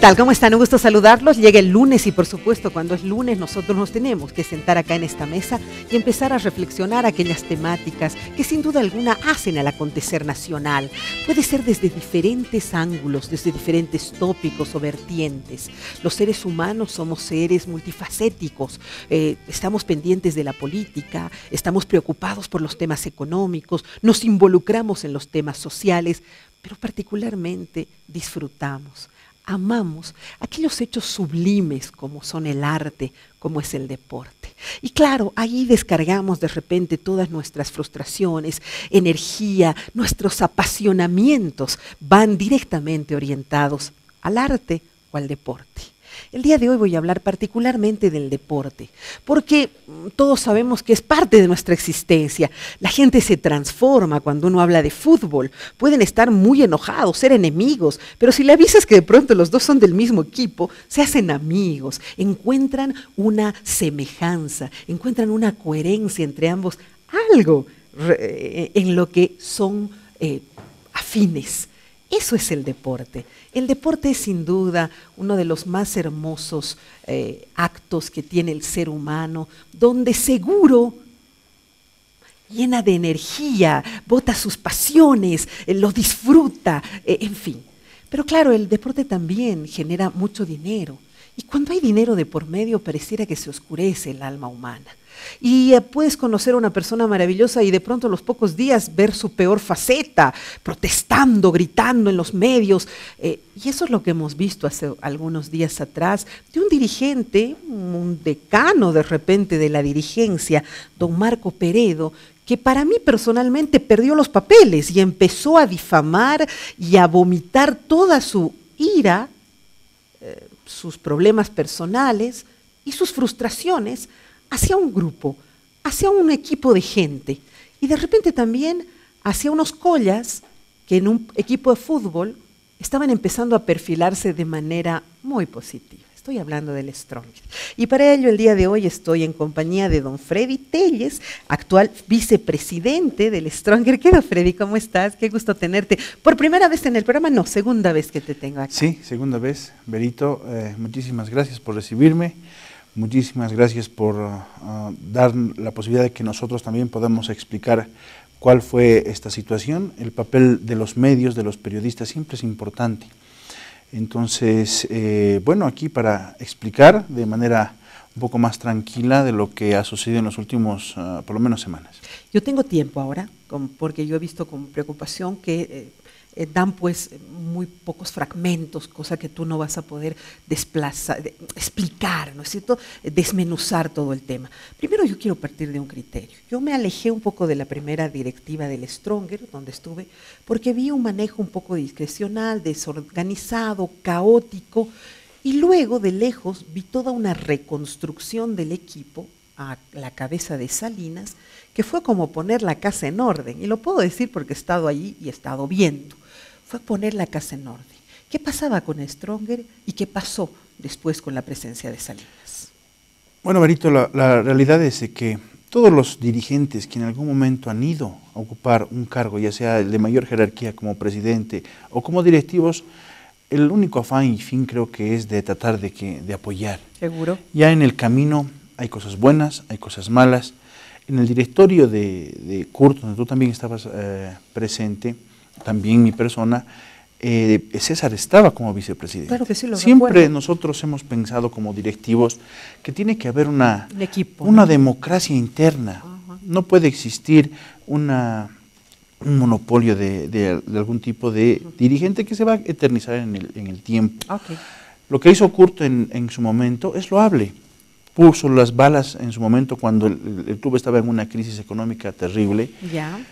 tal? ¿Cómo están? Un gusto saludarlos. Llega el lunes y por supuesto cuando es lunes nosotros nos tenemos que sentar acá en esta mesa y empezar a reflexionar aquellas temáticas que sin duda alguna hacen al acontecer nacional. Puede ser desde diferentes ángulos, desde diferentes tópicos o vertientes. Los seres humanos somos seres multifacéticos, estamos pendientes de la política, estamos preocupados por los temas económicos, nos involucramos en los temas sociales, pero particularmente disfrutamos, amamos aquellos hechos sublimes como son el arte, como es el deporte. Y claro, ahí descargamos de repente todas nuestras frustraciones, energía, nuestros apasionamientos van directamente orientados al arte o al deporte. El día de hoy voy a hablar particularmente del deporte, porque todos sabemos que es parte de nuestra existencia. La gente se transforma cuando uno habla de fútbol. Pueden estar muy enojados, ser enemigos, pero si le avisas que de pronto los dos son del mismo equipo, se hacen amigos, encuentran una semejanza, encuentran una coherencia entre ambos, algo en lo que son afines. Eso es el deporte. El deporte es sin duda uno de los más hermosos actos que tiene el ser humano, donde seguro llena de energía, bota sus pasiones, lo disfruta, en fin. Pero claro, el deporte también genera mucho dinero. Y cuando hay dinero de por medio, pareciera que se oscurece el alma humana. Y puedes conocer a una persona maravillosa y de pronto a los pocos días ver su peor faceta, protestando, gritando en los medios. Y eso es lo que hemos visto hace algunos días atrás de un dirigente, un decano de repente de la dirigencia, don Marco Peredo, que para mí personalmente perdió los papeles y empezó a difamar y a vomitar toda su ira, sus problemas personales y sus frustraciones hacia un grupo, hacia un equipo de gente y de repente también hacia unos collas que en un equipo de fútbol estaban empezando a perfilarse de manera muy positiva. Estoy hablando del Stronger. Y para ello el día de hoy estoy en compañía de don Freddy Telles, actual vicepresidente del Stronger. ¿Qué tal, Freddy? ¿Cómo estás? Qué gusto tenerte. ¿Por primera vez en el programa? No, segunda vez que te tengo acá. Sí, segunda vez. Berito, muchísimas gracias por recibirme. Muchísimas gracias por dar la posibilidad de que nosotros también podamos explicar cuál fue esta situación. El papel de los medios, de los periodistas, siempre es importante. Entonces, bueno, aquí para explicar de manera un poco más tranquila de lo que ha sucedido en los últimos, por lo menos, semanas. Yo tengo tiempo ahora, porque yo he visto con preocupación que dan pues muy pocos fragmentos, cosa que tú no vas a poder explicar, ¿no es cierto?, desmenuzar todo el tema. Primero yo quiero partir de un criterio. Yo me alejé un poco de la primera directiva del Stronger, donde estuve, porque vi un manejo un poco discrecional, desorganizado, caótico, y luego de lejos vi toda una reconstrucción del equipo a la cabeza de Salinas, que fue como poner la casa en orden, y lo puedo decir porque he estado allí y he estado viendo. Fue poner la casa en orden. ¿Qué pasaba con Stronger y qué pasó después con la presencia de Salinas? Bueno, Berito, la realidad es que todos los dirigentes que en algún momento han ido a ocupar un cargo, ya sea el de mayor jerarquía como presidente o como directivos, el único afán y fin creo que es de tratar de apoyar. ¿Seguro? Ya en el camino hay cosas buenas, hay cosas malas. En el directorio de CURT, donde tú también estabas presente, también mi persona, César estaba como vicepresidente. Claro que sí, lo Siempre recuerdo. nosotros hemos pensado como directivos que tiene que haber una ¿no? democracia interna. No puede existir un monopolio de algún tipo de dirigente que se va a eternizar en el tiempo. Okay. Lo que hizo CURT en su momento es loable. Puso las balas en su momento cuando el club estaba en una crisis económica terrible. Ya.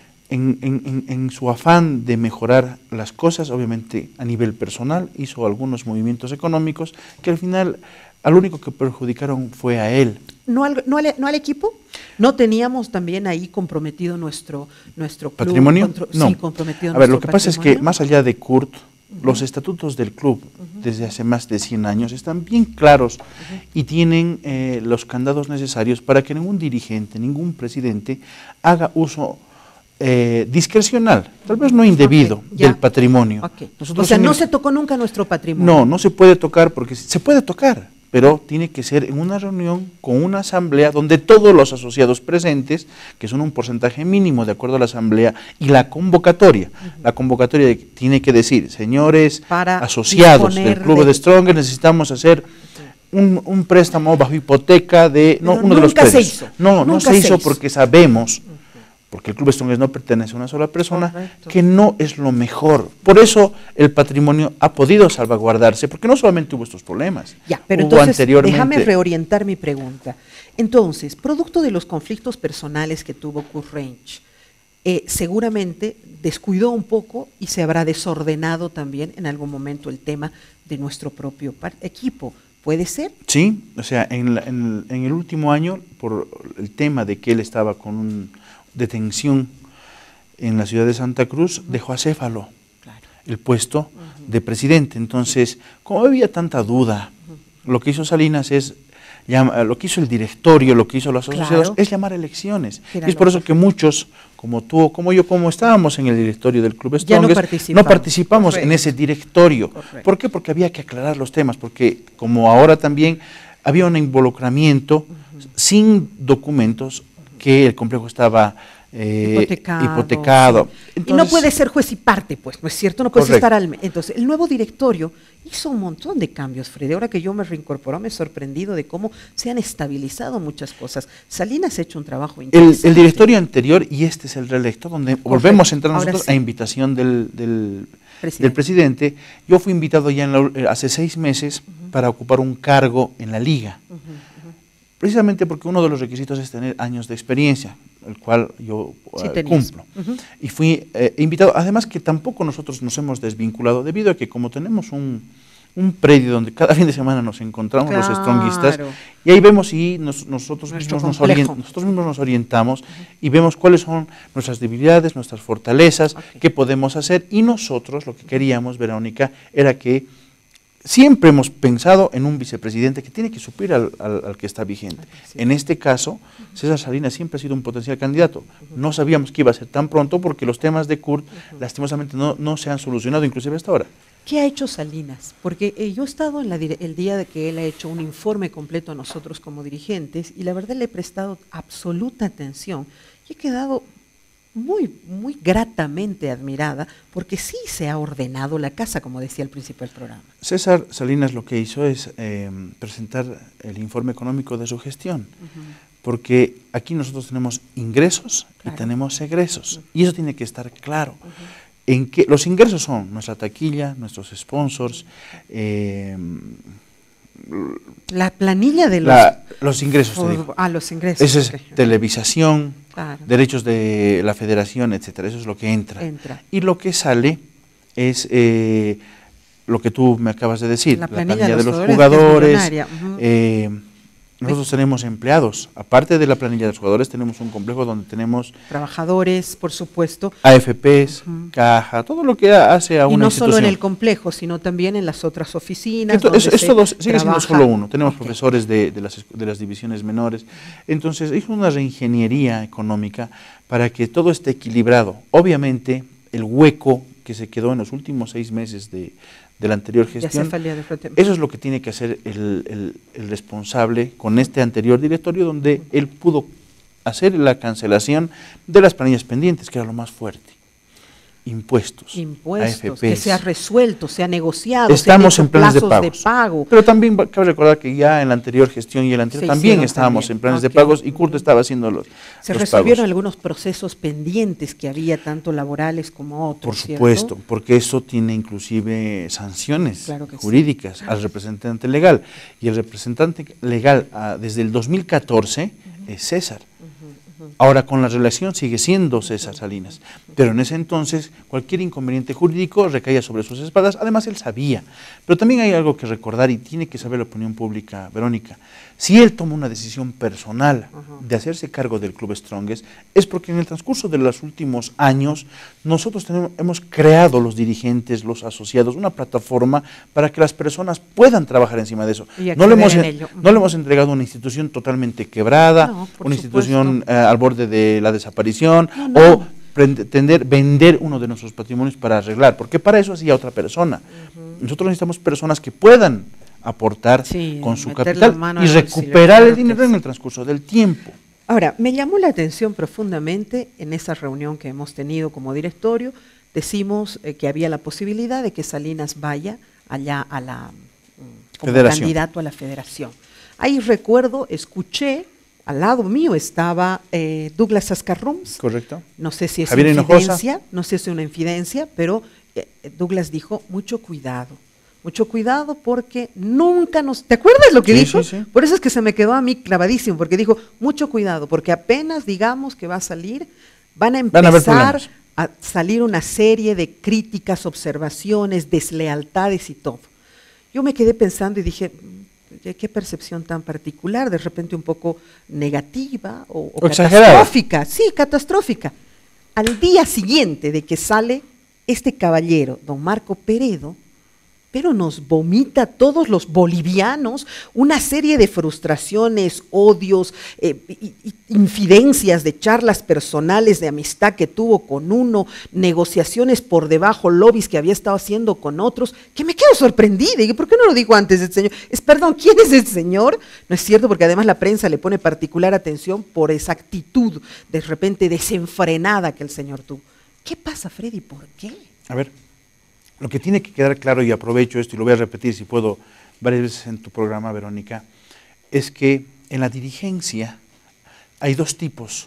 En su afán de mejorar las cosas, obviamente a nivel personal, hizo algunos movimientos económicos que al final al único que perjudicaron fue a él. ¿No al equipo? ¿No teníamos también ahí comprometido nuestro club? ¿Patrimonio? No. Sí, comprometido. A ver, lo que pasa es que más allá de CURT, los estatutos del club desde hace más de 100 años están bien claros y tienen los candados necesarios para que ningún dirigente, ningún presidente haga uso discrecional, tal vez no indebido, del patrimonio. O sea, no se tocó nunca nuestro patrimonio. No, no se puede tocar porque se puede tocar, pero tiene que ser en una reunión con una asamblea donde todos los asociados presentes, que son un porcentaje mínimo de acuerdo a la asamblea, y la convocatoria. La convocatoria tiene que decir, señores asociados del Club de Strongest, necesitamos hacer un préstamo bajo hipoteca de uno de los predios. No se hizo porque sabemos, porque el Club Strongest no pertenece a una sola persona, que no es lo mejor. Por eso el patrimonio ha podido salvaguardarse, porque no solamente hubo estos problemas. Ya, pero entonces déjame reorientar mi pregunta. Entonces, producto de los conflictos personales que tuvo Kurt Reinsch, seguramente descuidó un poco y se habrá desordenado también en algún momento el tema de nuestro propio equipo. ¿Puede ser? Sí, o sea, en el último año, por el tema de que él estaba con detención en la ciudad de Santa Cruz, dejó a Céfalo el puesto de presidente. Entonces, como había tanta duda, lo que hizo Salinas es, lo que hizo el directorio, lo que hizo los asociados, es llamar a elecciones. Y es por eso que muchos, como tú, como yo, como estábamos en el directorio del Club Strongest, no participamos en ese directorio. ¿Por qué? Porque había que aclarar los temas, porque como ahora también había un involucramiento sin documentos, que el complejo estaba hipotecado. Sí. Entonces, y no puede ser juez y parte, pues, ¿no es cierto? No puede estar Entonces, el nuevo directorio hizo un montón de cambios, Freddy. Ahora que yo me reincorporó, me he sorprendido de cómo se han estabilizado muchas cosas. Salinas ha hecho un trabajo interesante. El directorio anterior, y este es el reelecto, donde volvemos a entrar nosotros a invitación del presidente. Yo fui invitado ya hace 6 meses para ocupar un cargo en la liga. Precisamente porque uno de los requisitos es tener años de experiencia, el cual yo cumplo. Y fui invitado, además que tampoco nosotros nos hemos desvinculado, debido a que como tenemos un predio donde cada fin de semana nos encontramos los stronguistas, y ahí vemos y nosotros mismos nos orientamos y vemos cuáles son nuestras debilidades, nuestras fortalezas, qué podemos hacer, y nosotros lo que queríamos, Verónica, era que siempre hemos pensado en un vicepresidente que tiene que suplir al que está vigente. En este caso, César Salinas siempre ha sido un potencial candidato. No sabíamos que iba a ser tan pronto porque los temas de Kurt, lastimosamente, no se han solucionado, inclusive hasta ahora. ¿Qué ha hecho Salinas? Porque yo he estado el día de que él ha hecho un informe completo a nosotros como dirigentes, y la verdad le he prestado absoluta atención y he quedado muy, muy gratamente admirada, porque sí se ha ordenado la casa, como decía al principio del programa. César Salinas lo que hizo es presentar el informe económico de su gestión, porque aquí nosotros tenemos ingresos y tenemos egresos, y eso tiene que estar claro. En que los ingresos son nuestra taquilla, nuestros sponsors, la planilla de los ingresos. Los ingresos. Eso es televisación, derechos de la federación, etcétera. Eso es lo que entra. Y lo que sale es lo que tú me acabas de decir, la planilla de los jugadores. Nosotros tenemos empleados, aparte de la planilla de los jugadores, tenemos un complejo donde tenemos trabajadores, por supuesto, AFPs, caja, todo lo que hace a una institución. Y no solo en el complejo, sino también en las otras oficinas. Esto sigue siendo solo uno. Tenemos profesores de las divisiones menores. Entonces, hizo una reingeniería económica para que todo esté equilibrado. Obviamente, el hueco que se quedó en los últimos 6 meses de la anterior gestión, eso es lo que tiene que hacer el responsable con este anterior directorio, donde él pudo hacer la cancelación de las planillas pendientes, que era lo más fuerte. Impuestos, AFPs, que se ha resuelto, se ha negociado, estamos en planes de pago. Pero también cabe recordar que ya en la anterior gestión y el anterior también estábamos en planes de pagos, y Kurt estaba haciendo los resolvieron algunos procesos pendientes que había, tanto laborales como otros. Por supuesto, porque eso tiene inclusive sanciones jurídicas al representante legal, y el representante legal desde el 2014 es César. Ahora con la relación sigue siendo César Salinas, pero en ese entonces cualquier inconveniente jurídico recaía sobre sus espaldas. Además él sabía, pero también hay algo que recordar y tiene que saber la opinión pública, Verónica. Si él toma una decisión personal de hacerse cargo del Club Strongest, es porque en el transcurso de los últimos años nosotros hemos creado, los dirigentes, los asociados, una plataforma para que las personas puedan trabajar encima de eso. No le hemos entregado una institución totalmente quebrada, una institución al borde de la desaparición, o pretender vender uno de nuestros patrimonios para arreglar, porque para eso hacía otra persona. Nosotros necesitamos personas que puedan aportar con su capital y recuperar el dinero en el transcurso del tiempo. Ahora, me llamó la atención profundamente en esa reunión que hemos tenido como directorio. Decimos que había la posibilidad de que Salinas vaya allá a la como candidato a la federación. Ahí recuerdo, escuché, al lado mío estaba Douglas Ascarrums. Correcto. No sé si es Javier infidencia, no sé si es una infidencia, pero Douglas dijo, mucho cuidado porque nunca nos... ¿Te acuerdas lo que dijo? Sí. Por eso es que se me quedó a mí clavadísimo, porque dijo, mucho cuidado, porque apenas digamos que va a salir, van a empezar a salir una serie de críticas, observaciones, deslealtades y todo. Yo me quedé pensando y dije, qué percepción tan particular, de repente un poco negativa o catastrófica. Sí, catastrófica. Al día siguiente de que sale este caballero, don Marco Peredo, pero nos vomita a todos los bolivianos una serie de frustraciones, odios, infidencias de charlas personales de amistad que tuvo con uno, negociaciones por debajo, lobbies que había estado haciendo con otros, que me quedo sorprendida. Y ¿por qué no lo dijo antes el señor? Perdón, ¿quién es el señor? No es cierto, porque además la prensa le pone particular atención por esa actitud de repente desenfrenada que el señor tuvo. ¿Qué pasa, Freddy? ¿Por qué? A ver. Lo que tiene que quedar claro, y aprovecho esto y lo voy a repetir si puedo varias veces en tu programa, Verónica, es que en la dirigencia hay dos tipos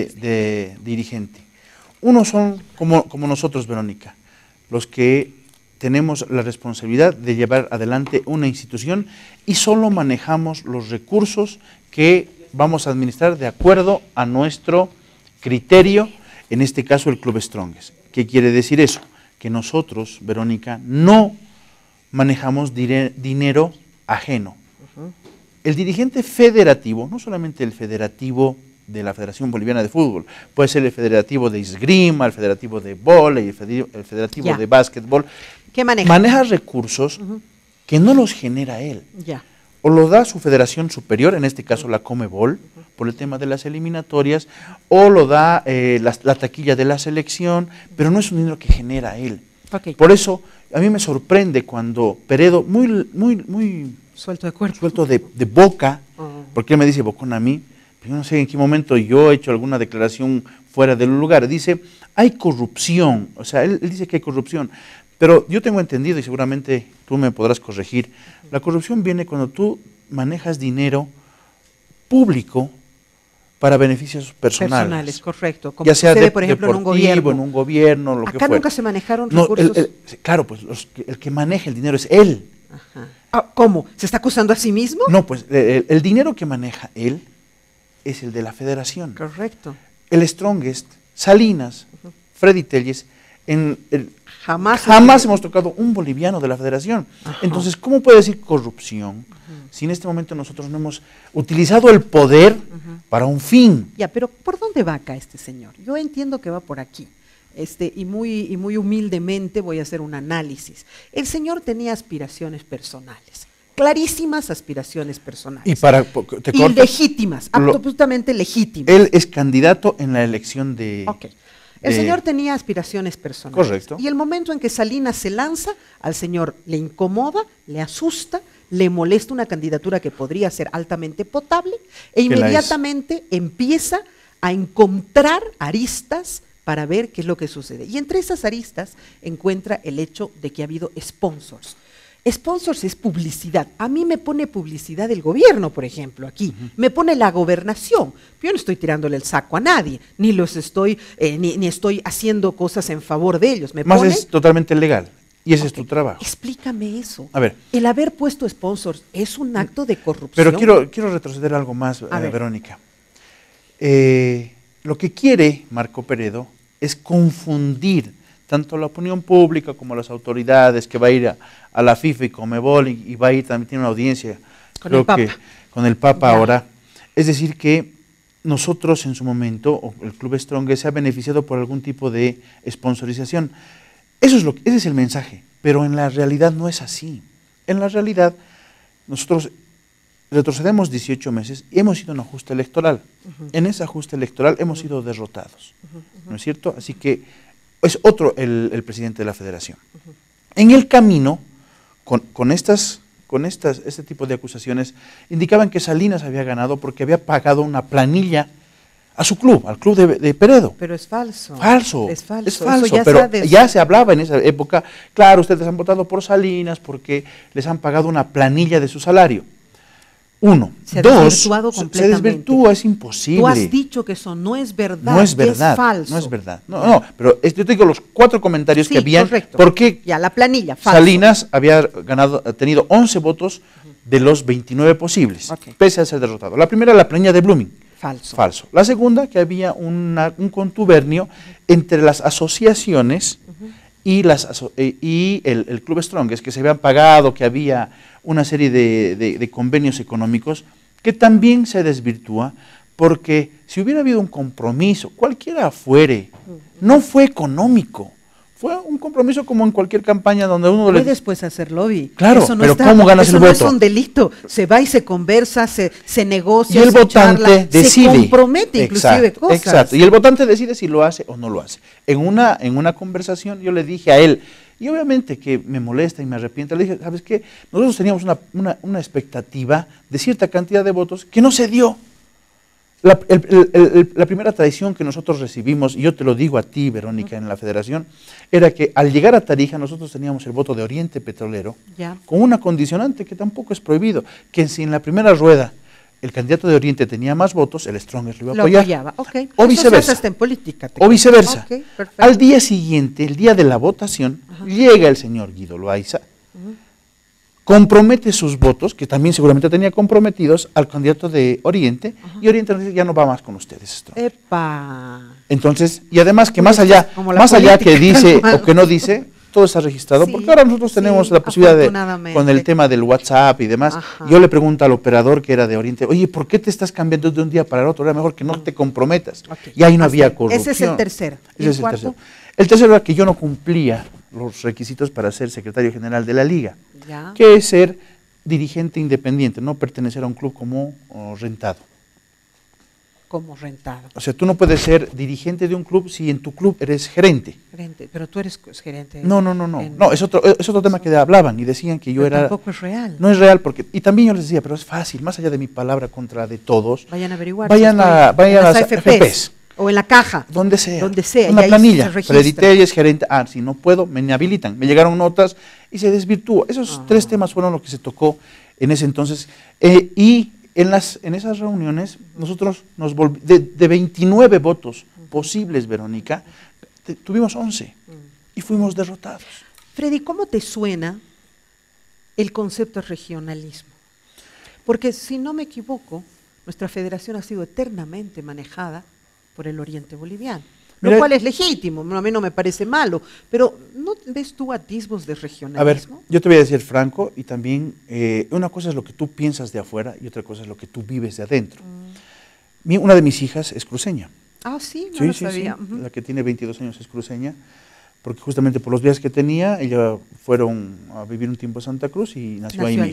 de dirigente. Uno son como nosotros, Verónica, los que tenemos la responsabilidad de llevar adelante una institución y solo manejamos los recursos que vamos a administrar de acuerdo a nuestro criterio, en este caso el Club Strongest. ¿Qué quiere decir eso? Que nosotros, Verónica, no manejamos dinero ajeno. El dirigente federativo, no solamente el federativo de la Federación Boliviana de Fútbol, puede ser el federativo de esgrima, el federativo de vóley, el federativo de básquetbol, ¿qué maneja? Maneja recursos que no los genera él. O lo da su federación superior, en este caso la Comebol, por el tema de las eliminatorias, o lo da la taquilla de la selección, pero no es un dinero que genera él. Por eso, a mí me sorprende cuando Peredo, muy suelto de cuerpo, suelto de boca, porque él me dice bocón a mí, pero yo no sé en qué momento yo he hecho alguna declaración fuera del lugar. Dice, hay corrupción, o sea, él dice que hay corrupción. Pero yo tengo entendido, y seguramente tú me podrás corregir, la corrupción viene cuando tú manejas dinero público para beneficios personales. Correcto. Como ya sea sucede, por ejemplo, en un gobierno. Lo que Acá fuera. Nunca se manejaron recursos. Claro, pues el que maneja el dinero es él. ¿Cómo? ¿Se está acusando a sí mismo? No, pues el dinero que maneja él es el de la federación. Correcto. El Strongest, Salinas, Freddy Telles, jamás hemos tocado un boliviano de la federación. Entonces, ¿cómo puede decir corrupción si en este momento nosotros no hemos utilizado el poder para un fin? Ya, pero ¿por dónde va acá este señor? Yo entiendo que va por aquí. Y muy humildemente voy a hacer un análisis. El señor tenía aspiraciones personales, clarísimas aspiraciones personales. Y legítimas, absolutamente legítimas. Él es candidato en la elección de... El señor tenía aspiraciones personales. Correcto. Y el momento en que Salinas se lanza, al señor le incomoda, le asusta, le molesta una candidatura que podría ser altamente potable e inmediatamente empieza a encontrar aristas para ver qué es lo que sucede. Y entre esas aristas encuentra el hecho de que ha habido sponsors. Sponsors es publicidad. A mí me pone publicidad el gobierno, por ejemplo, aquí. Me pone la gobernación. Yo no estoy tirándole el saco a nadie, ni estoy haciendo cosas en favor de ellos. Es totalmente legal. Y ese es tu trabajo. Explícame eso. A ver. El haber puesto sponsors es un acto de corrupción. Pero quiero retroceder algo más, Verónica. Lo que quiere Marco Peredo es confundir tanto la opinión pública como las autoridades, que va a ir a la FIFA y Comebol y va a ir también, tiene una audiencia con el Papa ahora. Es decir, que nosotros en su momento, o el Club Strongest, se ha beneficiado por algún tipo de sponsorización. Ese es el mensaje, pero en la realidad no es así. En la realidad, nosotros retrocedemos 18 meses y hemos ido a un ajuste electoral. En ese ajuste electoral hemos sido derrotados, ¿no es cierto? Así que es otro el presidente de la federación. En el camino, este tipo de acusaciones, indicaban que Salinas había ganado porque había pagado una planilla a su club, al club de Peredo. Pero es falso. Falso. Es falso. Es falso, Eso ya pero ya se hablaba en esa época, claro, ustedes han votado por Salinas porque les han pagado una planilla de su salario. Uno. Se ha Dos, desvirtuado completamente. se desvirtúa, es imposible. Tú has dicho que eso no es verdad, no es verdad, es falso. no es verdad. No, pero yo te digo los 4 comentarios que habían, correcto. porque ya la planilla, falso. Salinas había tenido 11 votos de los 29 posibles, pese a ser derrotado. La primera, la planilla de Blooming. Falso. Falso. La segunda, que había un contubernio entre las asociaciones y el Club Strongest, que se habían pagado, que había una serie de convenios económicos, que también se desvirtúa, porque si hubiera habido un compromiso, cualquiera fuere, no fue económico. Fue un compromiso como en cualquier campaña donde uno le... Puedes pues hacer lobby. Claro, eso no pero ¿cómo ganas el voto? Eso no es un delito. Se va y se conversa, se negocia, y el se votante charla, decide. se compromete inclusive cosas. Exacto, y el votante decide si lo hace o no lo hace. En una conversación yo le dije a él, y obviamente que me molesta y me arrepiento, le dije, ¿sabes qué? Nosotros teníamos una expectativa de cierta cantidad de votos que no se dio. La primera traición que nosotros recibimos, y yo te lo digo a ti, Verónica, en la federación, era que al llegar a Tarija nosotros teníamos el voto de Oriente Petrolero, con una condicionante que tampoco es prohibido, que si en la primera rueda el candidato de Oriente tenía más votos, el Strongest lo iba a apoyar. O viceversa. Hasta en política, o viceversa. Al día siguiente, el día de la votación, llega el señor Guido Loaiza, compromete sus votos, que también seguramente tenía comprometidos, al candidato de Oriente, y Oriente nos dice, ya no va más con ustedes. ¡Epa! Entonces, y además que más allá que dice o que no dice, todo está registrado, porque ahora nosotros tenemos la posibilidad de, con el tema del WhatsApp y demás, yo le pregunto al operador que era de Oriente, oye, ¿por qué te estás cambiando de un día para el otro? Era mejor que no te comprometas. Y ahí no había corrupción. Ese es el tercero. Ese es el tercero. El tercero era que yo no cumplía los requisitos para ser secretario general de la liga, que es ser dirigente independiente, no pertenecer a un club como rentado. Como rentado. O sea, tú no puedes ser dirigente de un club si en tu club eres gerente. Pero tú eres gerente. No, es otro tema que hablaban y decían que yo era... Tampoco es real. No es real, porque y también yo les decía, pero es fácil, más allá de mi palabra contra de todos. Vayan a averiguar. Vayan a las AFPs. O en la caja. Donde sea. Donde sea. Una planilla. Freddy Telles, gerente. Si no puedo, me inhabilitan. Me llegaron notas y se desvirtuó. Esos 3 temas fueron lo que se tocó en ese entonces. Y en esas reuniones, nosotros de 29 votos posibles, Verónica, tuvimos 11 y fuimos derrotados. Freddy, ¿cómo te suena el concepto de regionalismo? Porque si no me equivoco, nuestra federación ha sido eternamente manejada por el Oriente Boliviano, lo cual es legítimo, a mí no me parece malo, pero ¿no ves tú atisbos de regionalismo? A ver, yo te voy a decir franco, y también una cosa es lo que tú piensas de afuera y otra cosa es lo que tú vives de adentro. Una de mis hijas es cruceña. Ah, sí, no lo sabía. Sí. La que tiene 22 años es cruceña, porque justamente por los viajes que tenía, ella fueron a vivir un tiempo a Santa Cruz y nació ahí.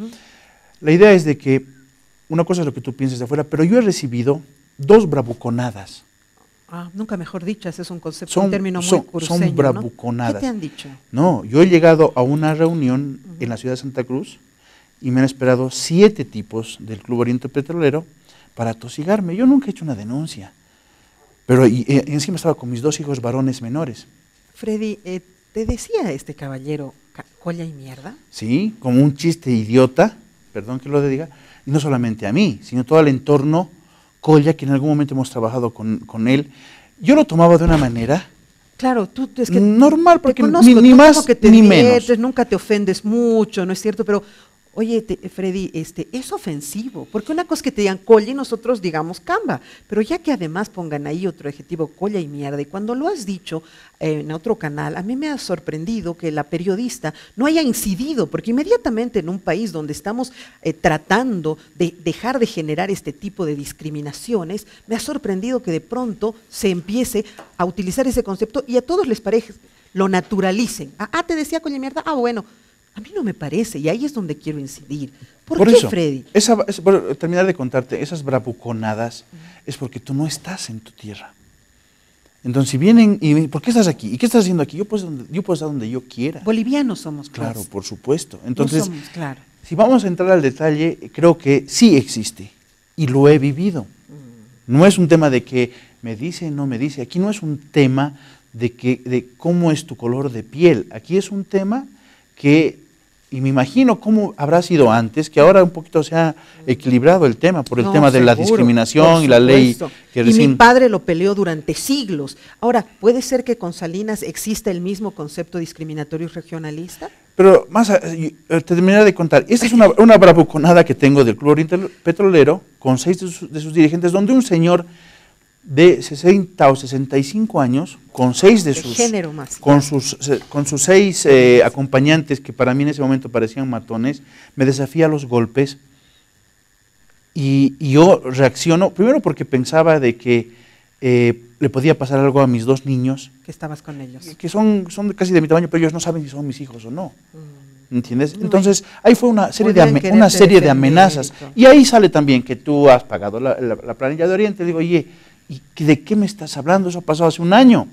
La idea es de que una cosa es lo que tú piensas de afuera, pero yo he recibido 2 bravuconadas. Nunca mejor dicho, ese es un concepto, un término muy cruceño, son bravuconadas. ¿no? ¿Qué te han dicho? No, yo he llegado a una reunión en la ciudad de Santa Cruz y me han esperado 7 tipos del Club Oriente Petrolero para atosigarme. Yo nunca he hecho una denuncia, pero encima estaba con mis 2 hijos varones menores. Freddy, ¿te decía este caballero colla y mierda? Sí, como un chiste idiota, perdón que lo diga, y no solamente a mí, sino todo el entorno Colla, que en algún momento hemos trabajado con él. Yo lo tomaba de una manera claro, tú es que normal, porque conozco, ni más ni menos. Nunca te ofendes mucho, ¿no es cierto? Pero, oye, Freddy, es ofensivo, porque una cosa es que te digan colla y nosotros digamos camba, pero ya que además pongan ahí otro adjetivo, colla y mierda, y cuando lo has dicho en otro canal, a mí me ha sorprendido que la periodista no haya incidido, porque inmediatamente en un país donde estamos tratando de dejar de generar este tipo de discriminaciones, me ha sorprendido que de pronto se empiece a utilizar ese concepto y a todos les parece, lo naturalicen. Te decía colla y mierda, bueno. A mí no me parece, y ahí es donde quiero incidir. ¿Por qué, eso, Freddy? Por terminar de contarte, esas bravuconadas es porque tú no estás en tu tierra. Entonces, si vienen y ¿por qué estás aquí? ¿Y qué estás haciendo aquí? Yo puedo estar donde yo quiera. Bolivianos somos, pues. Claro, por supuesto. Entonces, No somos, claro. si vamos a entrar al detalle, creo que sí existe y lo he vivido. No es un tema de que me dice, no me dice. Aquí no es un tema de cómo es tu color de piel. Aquí es un tema que, y me imagino cómo habrá sido antes, que ahora un poquito se ha equilibrado el tema por el tema de la discriminación y la ley que recién... Y mi padre lo peleó durante siglos. Ahora, ¿puede ser que con Salinas exista el mismo concepto discriminatorio y regionalista? Pero terminaré de contar. Esta es una bravuconada que tengo del Club Oriente Petrolero con 6 de sus dirigentes, donde un señor de 60 o 65 años, con 6 de sus... género más. Con sus 6 acompañantes, que para mí en ese momento parecían matones, me desafía a los golpes y yo reacciono, primero porque pensaba de que le podía pasar algo a mis 2 niños. Que estabas con ellos. Que son casi de mi tamaño, pero ellos no saben si son mis hijos o no. ¿Entiendes? Entonces, ahí fue una serie de amenazas. Y ahí sale también que tú has pagado la planilla de Oriente. Digo, oye, ¿y de qué me estás hablando? Eso ha pasado hace un año.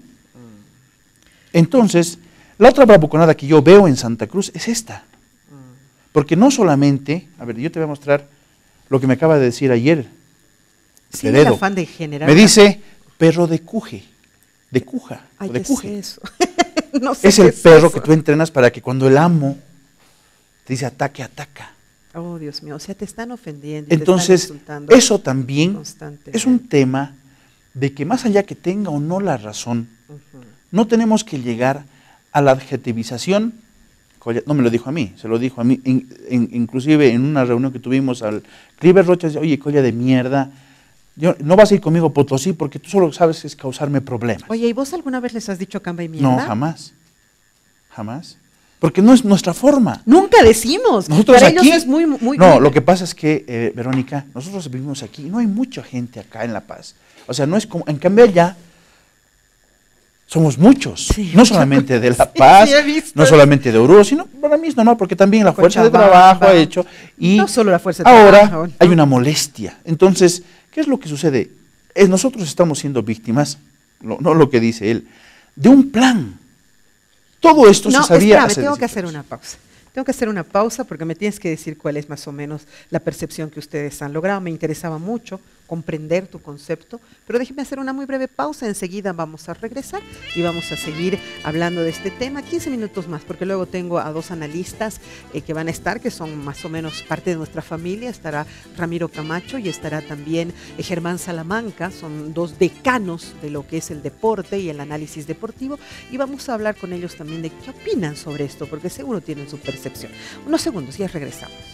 Entonces, la otra bravuconada que yo veo en Santa Cruz es esta. Porque no solamente, a ver, yo te voy a mostrar lo que me acaba de decir ayer. Sí, el afán de generar. Me dice, perro de cuje, de cuja, ay, o de cuje. ¿qué es eso? No sé es el perro que tú entrenas para que cuando el amo te dice ataque, ataca. Oh, Dios mío, o sea, te están ofendiendo. Entonces, te están insultando eso también es un tema de que más allá que tenga o no la razón, no tenemos que llegar a la adjetivización. No me lo dijo a mí, se lo dijo a mí, inclusive en una reunión que tuvimos al Cliver Rocha, dice, oye, colla de mierda, no vas a ir conmigo a Potosí porque tú solo sabes es causarme problemas. Oye, ¿y vos alguna vez les has dicho camba y mierda? No, jamás, jamás. Porque no es nuestra forma. Nunca decimos. Nosotros para aquí, ellos es muy no, lo que pasa es que, Verónica, nosotros vivimos aquí, no hay mucha gente acá en La Paz. O sea, no es como, en cambio allá, somos muchos, sí, no solamente de La Paz, sí, no solamente de Oruro, sino para mí es normal, porque también la fuerza de trabajo ha hecho, y no solo la fuerza de ahora trabajo, hay una molestia. Entonces, ¿qué es lo que sucede? Nosotros estamos siendo víctimas, no lo que dice él, de un plan. Todo esto se sabía. Espérame, tengo que hacer una pausa. Tengo que hacer una pausa porque me tienes que decir cuál es más o menos la percepción que ustedes han logrado. Me interesaba mucho comprender tu concepto, pero déjeme hacer una muy breve pausa. Enseguida vamos a regresar y vamos a seguir hablando de este tema. 15 minutos más, porque luego tengo a 2 analistas que van a estar, que son más o menos parte de nuestra familia. Estará Ramiro Camacho y estará también Germán Salamanca. Son 2 decanos de lo que es el deporte y el análisis deportivo, y vamos a hablar con ellos también de qué opinan sobre esto, porque seguro tienen su percepción. Unos segundos y ya regresamos.